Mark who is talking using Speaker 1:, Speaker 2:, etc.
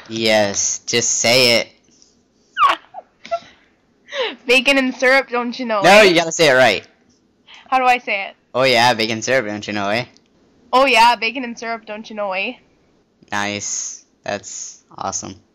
Speaker 1: Yes, just say it.
Speaker 2: Bacon and syrup, don't you know?
Speaker 1: No, you gotta say it right.
Speaker 2: How do I say it?
Speaker 1: Oh yeah, bacon syrup, don't you know, eh?
Speaker 2: Oh yeah, bacon and syrup, don't you know, eh?
Speaker 1: Nice. That's awesome.